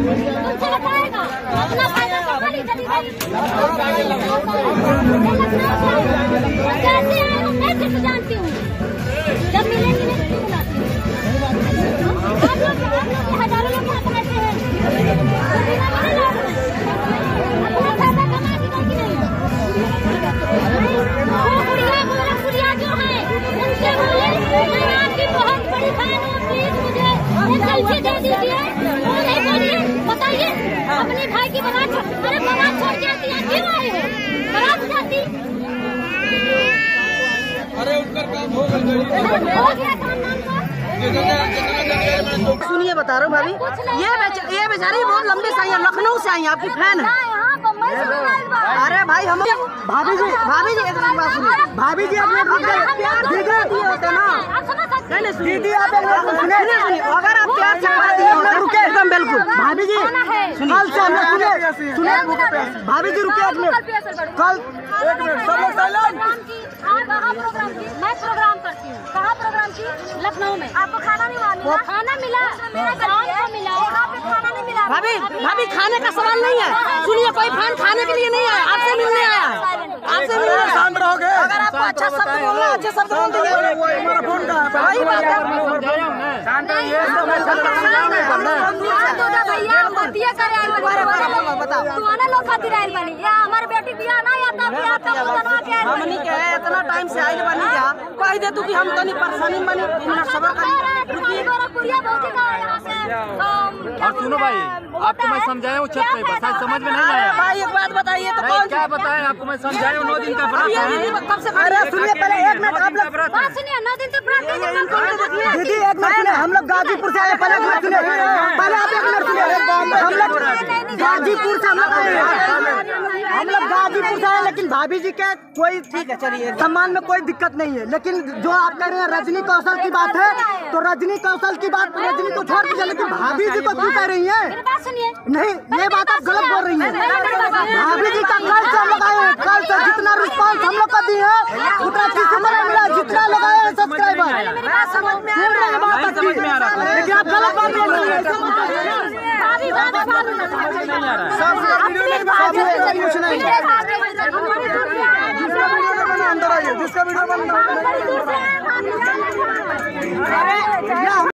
तुमसे बताएगा अपना फायदा कैसे आए हो मैं सिर्फ जानती हूँ। जब मिलेंगी मैं किसी बुलाती हूँ। आप लोग हजारों लोग यहाँ बैठे हैं, अपना फायदा कमा के कि नहीं? गुड़िया जो है उनसे बोले मैं आपकी बहुत बड़ी फैन हूँ, प्लीज मुझे एक सेल्फी दे दीजिए। वो नहीं बोलिए, बताइए अपने भाई की बारात अरे बारात छोड़ के आती है क्यों आए हो? बारात जाती अरे उनका काम हो गया काम नाम का। सुनिए बता रहा हूँ भाभी, ये बेचारी बहुत लंबे से आई है, लखनऊ से आई है, आपकी फैन है। अरे भाई हम भाभी जी एक बात सुनिए, भाभी जी अपने होते ना दीदी आप सुने अगर आप प्यार से रुके एकदम बिल्कुल भाभी जी कल से हमने सुने भाभी जी रुके एक मिनट कल सब लोग साइलेंट। मैं प्रोग्राम करती हूँ। कहाँ प्रोग्राम की? लखनऊ में। आपको खाना नहीं मिला? खाना मिला, खाना नहीं मिला। भाभी खाने का सवाल नहीं है, सुनिए कोई फैन खाने के लिए नहीं आया, आपसे मिलने आया है, आपसे मिलने। शांत रहोगे? अगर आपको अच्छा शब्द बोलना अच्छे शब्द बोल दीजिए। वही बात है, शांत रहिए। हमारे बेटी बिया ना हमनी के इतना टाइम से आइल बनी जा कह दे तू कि हम तनी परेशानी बनी सबर करी। और सुनो भाई, आपको मैं समझाया हूँ छत पे, बस समझ में नहीं आया। भाई एक बात बताइए तो कौन क्या बताएं आपको, मैं समझाया हूँ 9 दिन का व्रत है। कब से अरे सुनिए पहले एक मिनट आप लोग सुनिए 9 दिन तक व्रत दीदी एक मिनट सुनिए, हम लोग गाजीपुर से आए, पहले एक मिनट सुनिए, पहले आप एक मिनट सुनिए। हम लोग गाजीपुर से हम लोग गाजीपुर से आए, लेकिन भाभी जी के कोई ठीक है चलिए सम्मान में कोई दिक्कत नहीं है, लेकिन जो आप कह रहे हैं रजनी कौशल की बात है तो रजनी कौशल की बात रजनी को छोड़ दीजिए, लेकिन भाभी जी को क्यों कह रही है? नहीं ये बात आप गलत बोल रही हैं। भाभी जी का कल से हम लोग आए हैं, कल से जितना रिस्पांस हम लोग का दी है उतना किसी को नहीं मिला, जितना लोग आए हैं सब्सक्राइबर लेकिन आप गलत बात बोल रही हैं। अंदर आइए जिसका वीडियो बंद